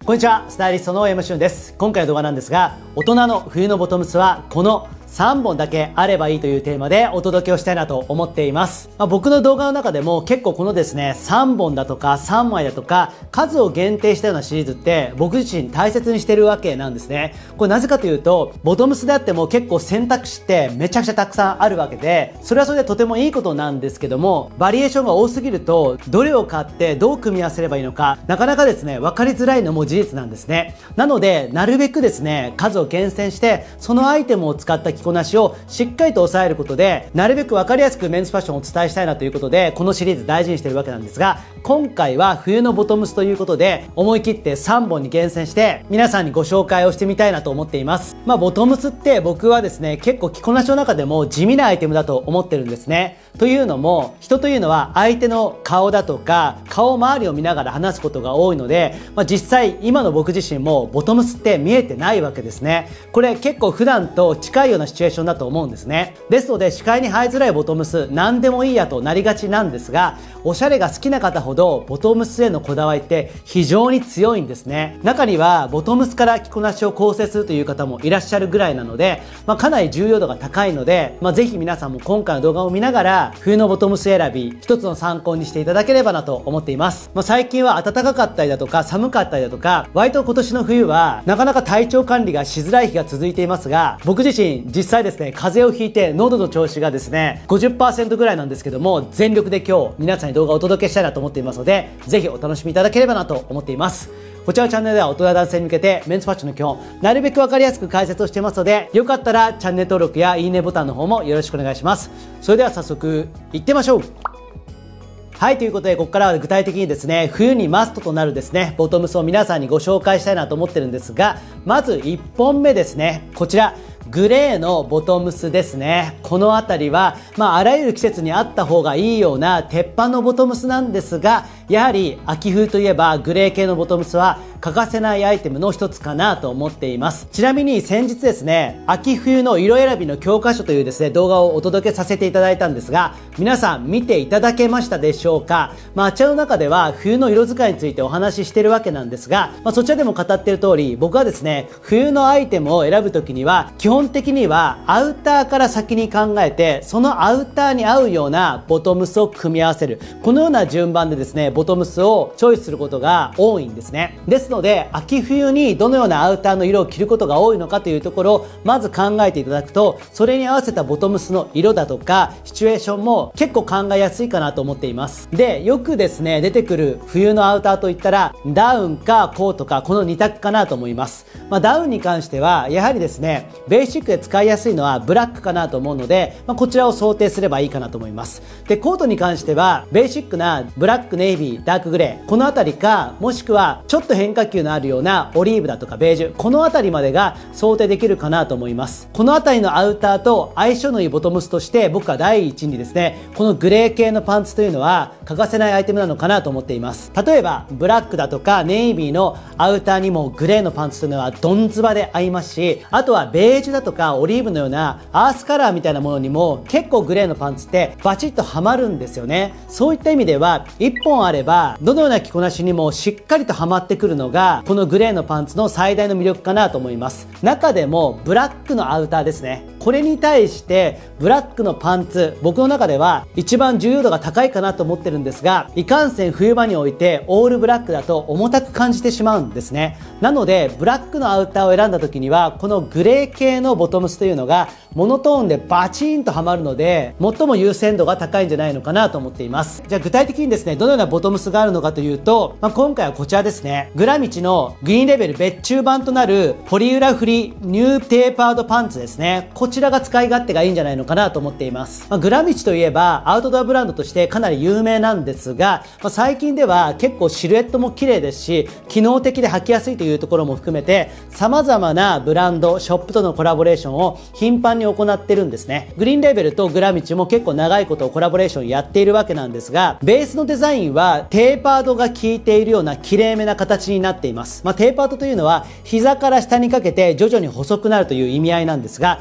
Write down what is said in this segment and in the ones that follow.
こんにちは、スタイリストの山俊です。今回の動画なんですが、大人の冬のボトムスはこの3本だけあればいいというテーマでお届けをしたいなと思っています。僕の動画の中でも結構このですね、3本だとか3枚だとか数を限定したようなシリーズって僕自身大切にしてるわけなんですね。これなぜかというと、ボトムスであっても結構選択肢ってめちゃくちゃたくさんあるわけで、それはそれでとてもいいことなんですけども、バリエーションが多すぎるとどれを買ってどう組み合わせればいいのか、なかなかですね、分かりづらいのも事実なんですね。なので、なるべくですね、数を厳選してそのアイテムを使った着こなしをしっかりと抑えることで、なるべく分かりやすくメンズファッションをお伝えしたいなということで、このシリーズ大事にしてるわけなんですが、今回は冬のボトムスということで、思い切って3本に厳選して皆さんにご紹介をしてみたいなと思っています。ボトムスって僕はですね、結構着こなしの中でも地味なアイテムだと思ってるんですね。というのも、人というのは相手の顔だとか顔周りを見ながら話すことが多いので、実際今の僕自身もボトムスって見えてないわけですね。これ結構普段と近いようなシチュエーションだと思うんですね。ですので、視界に入りづらいボトムス何でもいいやとなりがちなんですが、おしゃれが好きな方ほどボトムスへのこだわりって非常に強いんですね。中にはボトムスから着こなしを構成するという方もいらっしゃるぐらいなので、かなり重要度が高いので、ぜひ皆さんも今回の動画を見ながら冬のボトムス選び一つの参考にしていただければなと思っています。最近は暖かかったりだとか寒かったりだとか、割と今年の冬はなかなか体調管理がしづらい日が続いていますが、僕自身実際ですね、風邪をひいて喉の調子がですね 50% ぐらいなんですけども、全力で今日皆さんに動画をお届けしたいなと思っていますので、ぜひお楽しみいただければなと思っています。こちらのチャンネルでは大人男性に向けてメンズファッションの基本、なるべく分かりやすく解説をしていますので、よかったらチャンネル登録やいいねボタンの方もよろしくお願いします。それでは早速いってみましょう。はい、ということでここからは具体的にですね、冬にマストとなるですね、ボトムスを皆さんにご紹介したいなと思ってるんですが、まず1本目ですね、こちらグレーのボトムスですね。このあたりは、あらゆる季節にあった方がいいような鉄板のボトムスなんですが、やはり秋冬といえばグレー系のボトムスは欠かせないアイテムの一つかなと思っています。ちなみに先日ですね、秋冬の色選びの教科書というですね、動画をお届けさせていただいたんですが、皆さん見ていただけましたでしょうか。あちらの中では冬の色使いについてお話ししてるわけなんですが、そちらでも語っている通り、僕はですね、冬のアイテムを選ぶときには基本的にはアウターから先に考えて、そのアウターに合うようなボトムスを組み合わせる、このような順番でですね、ボトムスをチョイスすることが多いんですね。ですので、秋冬にどのようなアウターの色を着ることが多いのかというところをまず考えていただくと、それに合わせたボトムスの色だとかシチュエーションも結構考えやすいかなと思っています。で、よくですね、出てくる冬のアウターといったらダウンかコートか、この2択かなと思います。ダウンに関してはやはりですね、ベーシックで使いやすいのはブラックかなと思うので、こちらを想定すればいいかなと思います。で、コートに関してはベーシックなブラック、ネイビー、ダークグレー、このあたりか、もしくはちょっと変化球のあるようなオリーブだとかベージュ、このあたりまでが想定できるかなと思います。このあたりのアウターと相性のいいボトムスとして僕は第一にですね、このグレー系のパンツというのは欠かせないアイテムなのかなと思っています。例えばブラックだとかネイビーのアウターにもグレーのパンツというのはドンズバで合いますし、あとはベージュだとかオリーブのようなアースカラーみたいなものにも結構グレーのパンツってバチッとはまるんですよね。そういった意味では1本あればどのような着こなしにもしっかりとはまってくるのがこのグレーのパンツの最大の魅力かなと思います。中でもブラックのアウターですね、これに対してブラックのパンツ、僕の中では一番重要度が高いかなと思ってるんですが、いかんせん冬場においてオールブラックだと重たく感じてしまうんですね。なのでブラックのアウターを選んだ時にはこのグレー系のボトムスというのがモノトーンでバチンとはまるので、最も優先度が高いんじゃないのかなと思っています。じゃあ具体的にですね、どのようなボトムスがあるのかというと、今回はこちらですね、グラミチのグリーンレベル別注版となるポリウラフリニューテーパードパンツですね。こちらが使い勝手がいいんじゃないのかなと思っています。グラミチといえばアウトドアブランドとしてかなり有名なんですが、最近では結構シルエットも綺麗ですし、機能的で履きやすいというところも含めて様々なブランド、ショップとのコラボレーションを頻繁に行ってるんですね。グリーンレベルとグラミチも結構長いことコラボレーションやっているわけなんですが、ベースのデザインはテーパードが効いているような綺麗めな形になっています。テーパードというのは膝から下にかけて徐々に細くなるという意味合いなんですが、も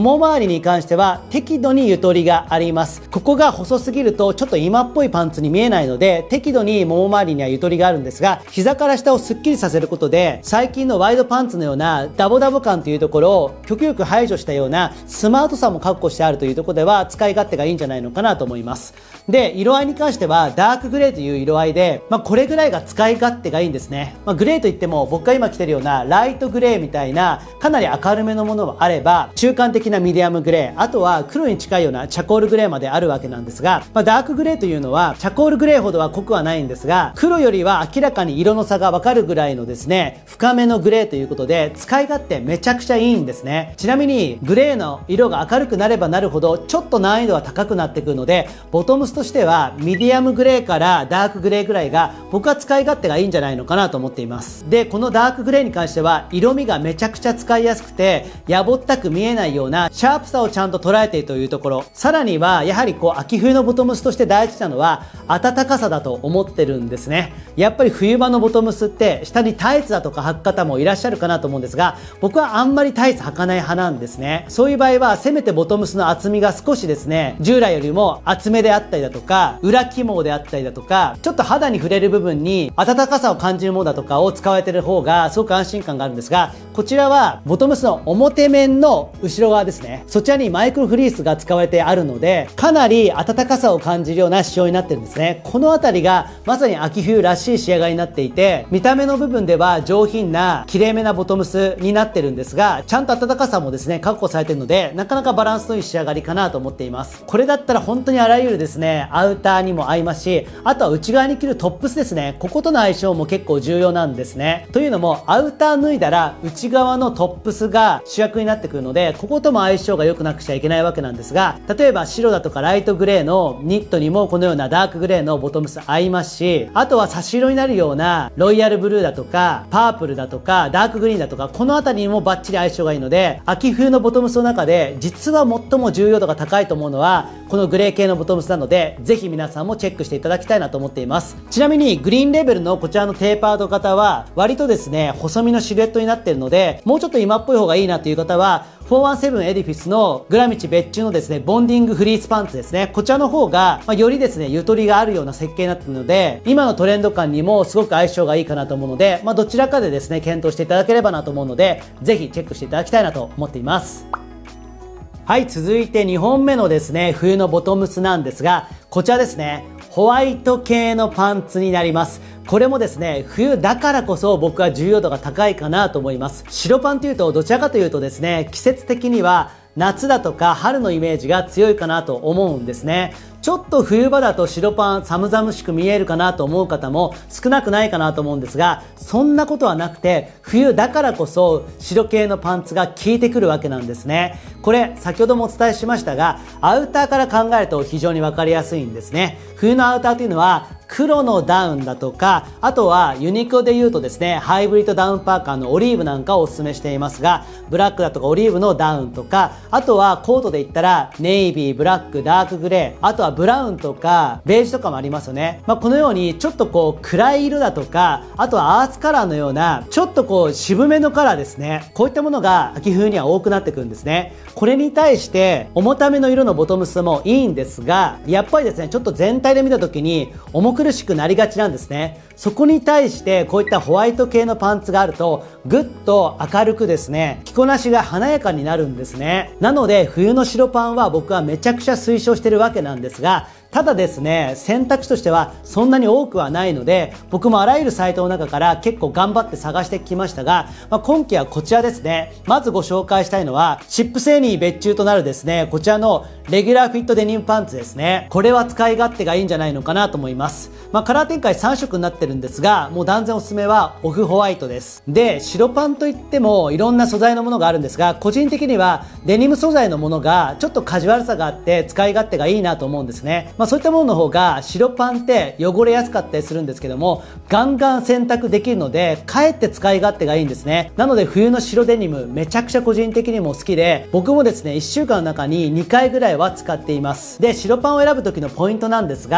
もも周りに関しては適度にゆとりがあります。ここが細すぎるとちょっと今っぽいパンツに見えないので、適度にもも周りにはゆとりがあるんですが、膝から下をスッキリさせることで、最近のワイドパンツのようなダボダボ感というところを極力排除したようなスマートさも確保してあるというところでは使い勝手がいいんじゃないのかなと思います。で、色合いに関してはダークグレーという色合いで、これぐらいが使い勝手がいいんですね。グレーといっても僕が今着てるようなライトグレーみたいなかなり明るめのものもあれば、中間的なミディアムグレー、あとは黒に近いようなチャコールグレーまであるわけなんですが、ダークグレーというのはチャコールグレーほどは濃くはないんですが、黒よりは明らかに色の差がわかるぐらいのですね、深めのグレーということで使い勝手めちゃくちゃいいんですね。ちなみにグレーの色が明るくなればなるほどちょっと難易度は高くなってくるので、ボトムスとしてはミディアムグレーからダークグレーぐらいが僕は使い勝手がいいんじゃないのかなと思っています。で、このダークグレーに関しては色味がめちゃくちゃ使いやすくて、やぼったく見えないようなシャープさをちゃんと捉えているというところ、さらにはやはり秋冬のボトムスとして大事なのは暖かさだと思ってるんですね。やっぱり冬場のボトムスって下にタイツだとか履く方もいらっしゃるかなと思うんですが、僕はあんまりタイツ履かない派なんですね。そういう場合はせめてボトムスの厚みが少しですね、従来よりも厚めであったりだとか、裏起毛であったりだとか、ちょっと肌に触れる部分に暖かさを感じるものだとかを使われている方がすごく安心感があるんですが、こちらはボトムスの表面の後ろ側ですね、そちらにマイクロフリースが使われてあるので、かなり暖かさを感じるような仕様になってるんですね。このあたりがまさに秋冬らしい仕上がりになっていて、見た目の部分では上品な綺麗めなボトムスになってるんですが、ちゃんと暖かさもですね確保されているので、なかなかバランスのいい仕上がりかなと思っています。これだったら本当にあらゆるですねアウターにも合いますし、あとは内側に着るトップスですね、こことの相性も結構重要なんですね。というのもアウター脱いだら内側のトップスが主役になってくるので、こことも相性が良くなくちゃいけないわけなんですが、例えば白だとかライトグレーのニットにもこのようなダークグレーのボトムス合いますし、あとは差し色になるようなロイヤルブルーだとかパープルだとかダークグリーンだとか、この辺りにもバッチリ相性がいいので、秋冬のボトムスの中で実は最も重要度が高いと思うのはこのグレー系のボトムスなので、ぜひ皆さんもチェックしていただきたいなと思っています。ちなみにグリーンレベルのこちらのテーパード型は割とですね細身のシルエットになっているので、もうちょっと今っぽい方がいいなという方は417エディフィスのグラミチ別注のですねボンディングフリースパンツですね、こちらの方が、よりですねゆとりがあるような設計になっているので、今のトレンド感にもすごく相性がいいかなと思うので、どちらかでですね検討していただければなと思うので、ぜひチェックしていただきたいなと思っています。はい、続いて2本目のですね冬のボトムスなんですが、こちらですねホワイト系のパンツになります。これもですね冬だからこそ僕は重要度が高いかなと思います。白パンというとどちらかというとですね、季節的には夏だとか春のイメージが強いかなと思うんですね。ちょっと冬場だと白パン寒々しく見えるかなと思う方も少なくないかなと思うんですが、そんなことはなくて冬だからこそ白系のパンツが効いてくるわけなんですね。これ先ほどもお伝えしましたが、アウターから考えると非常に分かりやすいんですね。冬のアウターというのは黒のダウンだとか、あとはユニクロで言うとですねハイブリッドダウンパーカーのオリーブなんかをお勧めしていますが、ブラックだとかオリーブのダウンとか、あとはコートで言ったらネイビー、ブラック、ダークグレー、あとはブラウンとかベージュとかもありますよね。このようにちょっと暗い色だとか、あとはアーツカラーのようなちょっと渋めのカラーですね、こういったものが秋冬には多くなってくるんですね。これに対して重ための色のボトムスもいいんですが、やっぱりですねちょっと全体で見た時に重苦しくなりがちなんですね。そこに対してこういったホワイト系のパンツがあるとぐっと明るくですね着こなしが華やかになるんですね。なので冬の白パンは僕はめちゃくちゃ推奨してるわけなんですが、ただですね選択肢としてはそんなに多くはないので、僕もあらゆるサイトの中から結構頑張って探してきましたが、今期はこちらですね。まずご紹介したいのはシップセーニー別注となるですねこちらのレギュラーフィットデニムパンツですね。これは使い勝手がいいんじゃないのかなと思います。カラー展開3色になってるんですが、もう断然おすすめはオフホワイトです。で、白パンといってもいろんな素材のものがあるんですが、個人的にはデニム素材のものがちょっとカジュアルさがあって使い勝手がいいなと思うんですね。そういったものの方が白パンって汚れやすかったりするんですけども、ガンガン洗濯できるのでかえって使い勝手がいいんですね。なので冬の白デニムめちゃくちゃ個人的にも好きで、僕もですね1週間の中に2回ぐらいは使っています。で、白パンを選ぶ時のポイントなんですが、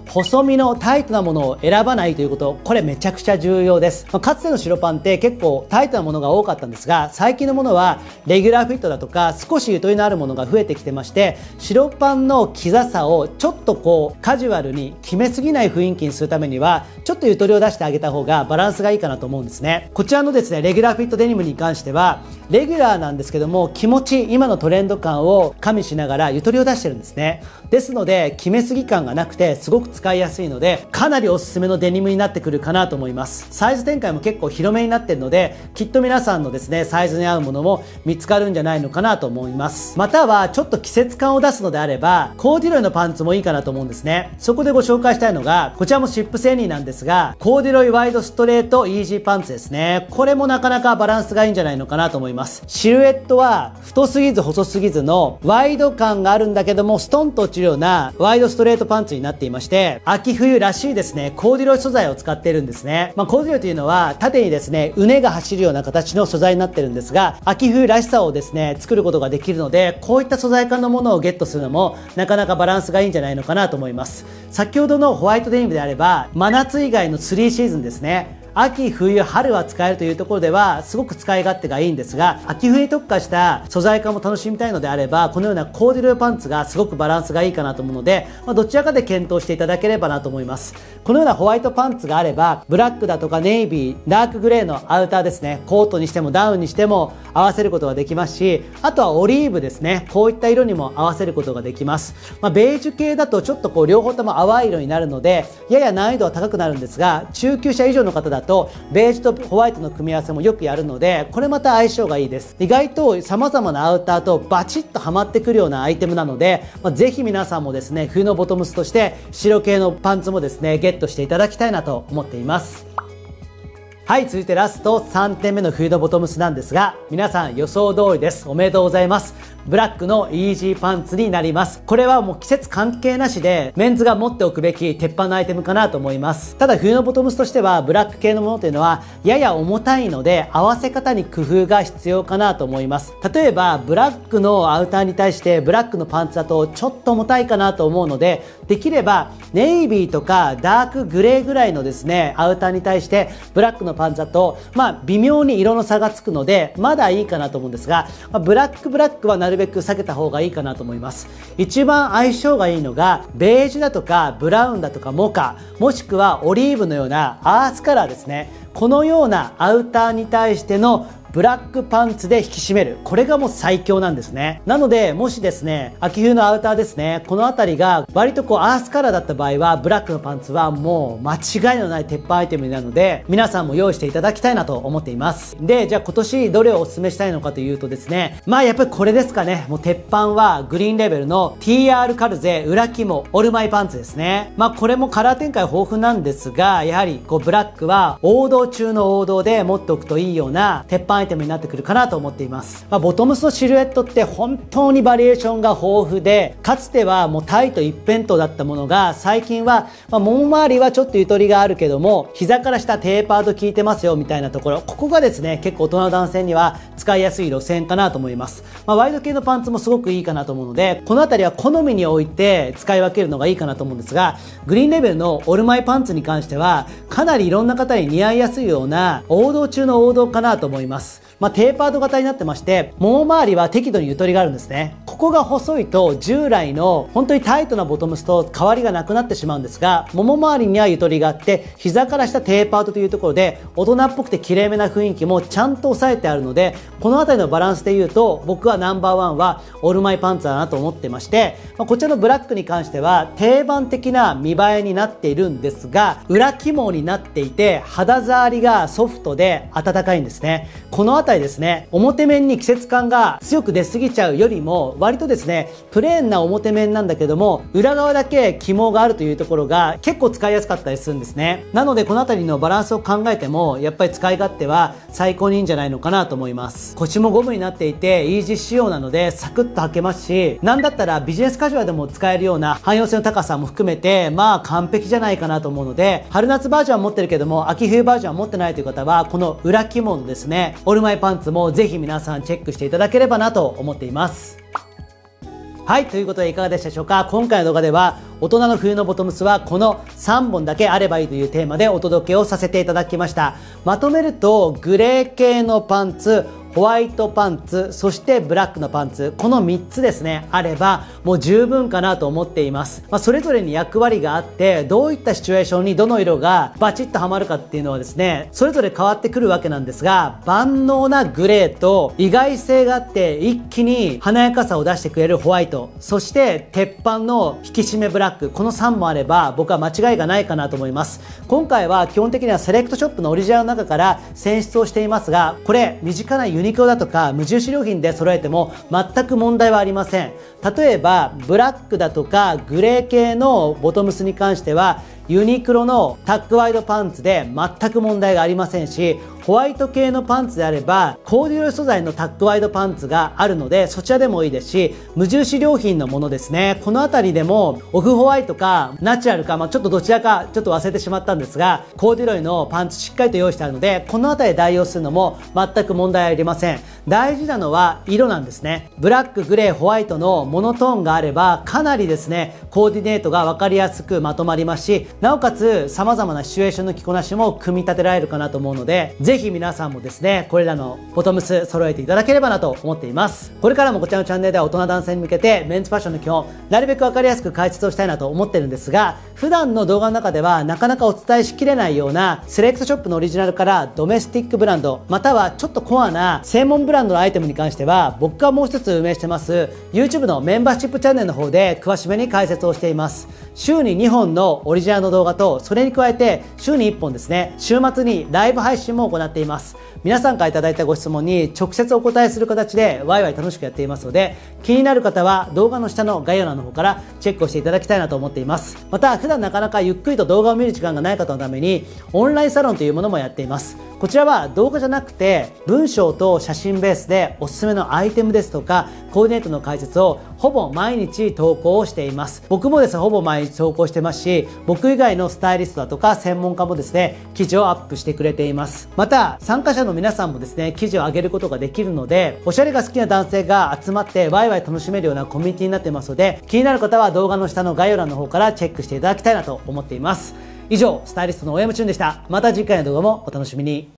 細身のタイトなものを選ばないということ、これめちゃくちゃ重要です。かつての白パンって結構タイトなものが多かったんですが、最近のものはレギュラーフィットだとか少しゆとりのあるものが増えてきてまして、白パンのキザさをちょっとカジュアルに決めすぎない雰囲気にするためには、ちょっとゆとりを出してあげた方がバランスがいいかなと思うんですね。こちらのですね、レギュラーフィットデニムに関しては、レギュラーなんですけども、気持ち、今のトレンド感を加味しながらゆとりを出してるんですね。ですので、決めすぎ感がなくて、すごく使いやすいので、かなりおすすめのデニムになってくるかなと思います。サイズ展開も結構広めになってるので、きっと皆さんのですね、サイズに合うものも見つかるんじゃないのかなと思います。または、ちょっと季節感を出すのであれば、コーデュロイのパンツもいいかなと思うんですね。そこでご紹介したいのが、こちらもシップスエニーなんですが、コーデュロイワイドストレートイージーパンツですね。これもなかなかバランスがいいんじゃないのかなと思います。シルエットは太すぎず細すぎずのワイド感があるんだけども、ストンと落ちるようなワイドストレートパンツになっていまして、秋冬らしいですね、コーデュロイ素材を使っているんですね。コーデュロイというのは縦にですね、うねが走るような形の素材になってるんですが、秋冬らしさをですね、作ることができるので、こういった素材感のものをゲットするのもなかなかバランスがいいんじゃないのかなと思います。先ほどのホワイトデニムであれば、真夏以外の3シーズンですね、秋、冬、春は使えるというところではすごく使い勝手がいいんですが、秋冬に特化した素材感も楽しみたいのであれば、このようなコーデュロイパンツがすごくバランスがいいかなと思うので、どちらかで検討していただければなと思います。このようなホワイトパンツがあれば、ブラックだとかネイビー、ダークグレーのアウターですね、コートにしてもダウンにしても合わせることができますし、あとはオリーブですね、こういった色にも合わせることができます。ベージュ系だとちょっと両方とも淡い色になるので、やや難易度は高くなるんですが、中級者以上の方だとベージュとホワイトの組み合わせもよくやるので、これまた相性がいいです。意外と様々なアウターとバチッとはまってくるようなアイテムなので、ぜひ皆さんもですね、冬のボトムスとして白系のパンツもですね、ゲットしていただきたいなと思っています。はい、続いてラスト3点目の冬のボトムスなんですが、皆さん予想通りです。おめでとうございます。ブラックのイージーパンツになります。これはもう季節関係なしでメンズが持っておくべき鉄板のアイテムかなと思います。ただ冬のボトムスとしてはブラック系のものというのはやや重たいので合わせ方に工夫が必要かなと思います。例えばブラックのアウターに対してブラックのパンツだとちょっと重たいかなと思うので、できればネイビーとかダークグレーぐらいのですね、アウターに対してブラックのパンツだと微妙に色の差がつくのでまだいいかなと思うんですが、ブラックはなるべく避けた方がいいかなと思います。一番相性がいいのがベージュだとかブラウンだとかモカ、もしくはオリーブのようなアースカラーですね。このようなアウターに対してのブラックパンツで引き締める、これがもう最強なんですね。なのでもしですね、秋冬のアウターですね、この辺りが割とアースカラーだった場合はブラックのパンツはもう間違いのない鉄板アイテムになるので、皆さんも用意していただきたいなと思っています。で、じゃあ今年どれをお勧めしたいのかというとですね、やっぱりこれですかね。もう鉄板はグリーンレベルの TR カルゼ裏肝オルマイパンツですね。これもカラー展開豊富なんですが、やはりブラックは王道中の王道で持っておくといいような鉄板アイテムになってくるかなと思っています。ボトムスのシルエットって本当にバリエーションが豊富で、かつてはもうタイト一辺倒だったものが最近は、もも周りはちょっとゆとりがあるけども膝から下テーパード効いてますよみたいなところ、ここがですね結構大人の男性には使いやすい路線かなと思います。ワイド系のパンツもすごくいいかなと思うので、この辺りは好みにおいて使い分けるのがいいかなと思うんですが、グリーンレベルのオルマイパンツに関してはかなりいろんな方に似合いやすいような王道中の王道かなと思います。テーパード型になってまして、もも周りは適度にゆとりがあるんですね。ここが細いと従来の本当にタイトなボトムスと変わりがなくなってしまうんですが、もも周りにはゆとりがあって膝から下テーパードというところで大人っぽくて綺麗めな雰囲気もちゃんと抑えてあるので、この辺りのバランスで言うと僕はナンバーワンはオールマイパンツだなと思ってまして、こちらのブラックに関しては定番的な見栄えになっているんですが、裏肝になっていて肌触りがソフトで暖かいんですね。この辺りですね、表面に季節感が強く出過ぎちゃうよりも割とですねプレーンな表面なんだけども裏側だけ肝があるというところが結構使いやすかったりするんですね。なのでこの辺りのバランスを考えてもやっぱり使い勝手は最高にいいんじゃないのかなと思います。腰もゴムになっていてイージー仕様なのでサクッと履けますし、なんだったらビジネスカジュアルでも使えるような汎用性の高さも含めて完璧じゃないかなと思うので、春夏バージョンは持ってるけども秋冬バージョンは持ってないという方はこの裏肝のですねオールマイパンツもぜひ皆さんチェックしていただければなと思っています。 はい、ということでいかがでしたでしょうか。今回の動画では大人の冬のボトムスはこの3本だけあればいいというテーマでお届けをさせていただきました。まとめるとグレー系のパンツ、ホワイトパンツ、そしてブラックのパンツ、この3つですね、あればもう十分かなと思っています。それぞれに役割があって、どういったシチュエーションにどの色がバチッとはまるかっていうのはですね、それぞれ変わってくるわけなんですが、万能なグレーと意外性があって一気に華やかさを出してくれるホワイト、そして鉄板の引き締めブラック、この3本あれば僕は間違いがないかなと思います。今回は基本的にはセレクトショップのオリジナルの中から選出をしていますが、これ身近なユニクロだとか無印良品で揃えても全く問題はありません。例えばブラックだとかグレー系のボトムスに関してはユニクロのタックワイドパンツで全く問題がありませんし、ホワイト系のパンツであればコーデュロイ素材のタックワイドパンツがあるのでそちらでもいいですし、無印良品のものですね、この辺りでもオフホワイトかナチュラルか、ちょっとどちらかちょっと忘れてしまったんですが、コーデュロイのパンツしっかりと用意してあるので、この辺りで代用するのも全く問題ありません。大事なのは色なんですね。ブラック、グレー、ホワイトのモノトーンがあればかなりですね、コーディネートが分かりやすくまとまりますし、なおかつ様々なシチュエーションの着こなしも組み立てられるかなと思うので、ぜひ皆さんもですね、これらのボトムス揃えていただければなと思っています。これからもこちらのチャンネルでは大人男性に向けてメンズファッションの基本、なるべく分かりやすく解説をしたいなと思ってるんですが、普段の動画の中ではなかなかお伝えしきれないようなセレクトショップのオリジナルからドメスティックブランド、またはちょっとコアな専門ブランドのアイテムに関しては、僕がもう一つ運営してます YouTube のメンバーシップチャンネルの方で詳しめに解説をしています。週に2本のオリジナルの動画と、それに加えて週に1本ですね、週末にライブ配信も行っています。皆さんからいただいたご質問に直接お答えする形でワイワイ楽しくやっていますので、気になる方は動画の下の概要欄の方からチェックをしていただきたいなと思っています。また普段なかなかゆっくりと動画を見る時間がない方のためにオンラインサロンというものもやっています。こちらは動画じゃなくて文章と写真ベースでおすすめのアイテムですとかコーディネートの解説をほぼ毎日投稿をしています。僕もですね、ほぼ毎日投稿してますし、僕以外のスタイリストだとか専門家もですね、記事をアップしてくれています。また参加者の皆さんもですね、記事を上げることができるので、おしゃれが好きな男性が集まってワイワイ楽しめるようなコミュニティになっていますので、気になる方は動画の下の概要欄の方からチェックしていただきたいなと思っています。以上、スタイリストの大山俊でした。また次回の動画もお楽しみに。